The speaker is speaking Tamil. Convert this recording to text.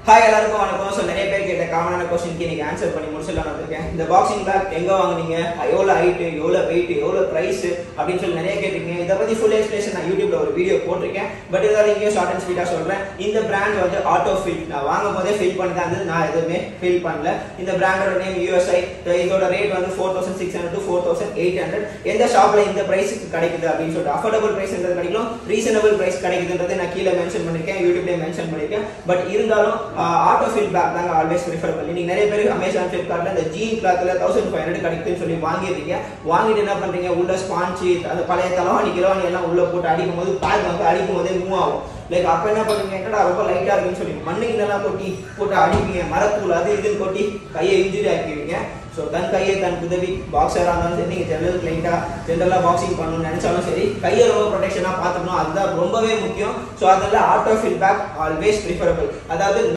ஹாய் எல்லாருக்கும் வணக்கம். ஸோ நிறைய பேர் கேட்ட காமனான கொஸ்டினுக்கு இன்னைக்கு ஆன்சர் பண்ணி முடிச்சிடலாம் வந்திருக்கேன். இந்த பாக்ஸிங் பேக் எங்கே வாங்குனீங்க, எவ்வளோ ஹைட்டு, எவ்வளோ வெயிட், எவ்வளோ ப்ரைஸ் அப்படின்னு சொல்லி நிறைய கேட்டிருக்கீங்க. இதை பற்றி ஃபுல் எக்ஸ்பிளேஷன் நான் யூடியூப்ல ஒரு வீடியோ போட்டிருக்கேன். பட் இதால இங்கேயும் ஷார்ட் அண்ட் ஸ்வீட்டாக சொல்கிறேன். இந்த பிராண்ட் வந்து ஆட்டோ ஃபில். நான் வாங்கும் போதே ஃபில் பண்ணி தான் இருந்தது, நான் எதுவுமே ஃபில் பண்ணல. இந்த பிராண்டோட நேம் யூஎஸ்ஐ. இதோட ரேட் வந்து 4600 to 4800. எந்த ஷாப்ல இந்த பிரைஸுக்கு கிடைக்குது அப்படின்னு சொல்லிட்டு அஃபோர்டபுள் பிரைஸ் எந்த கிடைக்கும், ரீசனபிள் பிரைஸ் கிடைக்குதுன்றதை நான் கீழே மென்ஷன் பண்ணிருக்கேன், யூடியூப்லேயே மென்ஷன் பண்ணிருக்கேன். பட் இருந்தாலும் ஆட்டோ ஃபில் பேக் தாங்க ஆல்வேஸ் ப்ரிஃபரபிள். நீங்க நிறைய பேர் அமேசான் ஃபிளிப்கார்ட்ல இந்த ஜீன் கிளாத்ல 1500 கிடைக்குதுன்னு சொல்லி வாங்கிடுறீங்க. வாங்கிட்டு என்ன பண்றீங்க, உள்ள ஸ்பான்ச் அந்த பழைய தலவாணி கிலவாணி எல்லாம் உள்ள போட்டு அடிக்கும் போது பேக் வந்து அடிக்கும் போதே மூவ் ஆகும். லைக் அப்ப என்ன பண்ணுவீங்க, என்னடா ரொம்ப லைட்டா இருக்குன்னு சொல்லி மண்ணுக்கு எல்லாம் கொட்டி போட்டு அடிப்பீங்க, மரத்தூள் அது இதுன்னு கொட்டி கையை இன்ஜுரி ஆக்கிடுவீங்க. ஸோ தன் கையை தன் உதவி பாக்ஸராக இருந்தாலும் சரி, நீங்கள் ஜெனரல் ஜென்ரலாக பாக்ஸிங் பண்ணணும்னு நினைச்சாலும் சரி, கையை ரொம்ப ப்ரொடெக்ஷனாக பார்த்துக்கணும். அதுதான் ரொம்பவே முக்கியம். ஸோ அதனால auto fill pack always preferable. அதாவது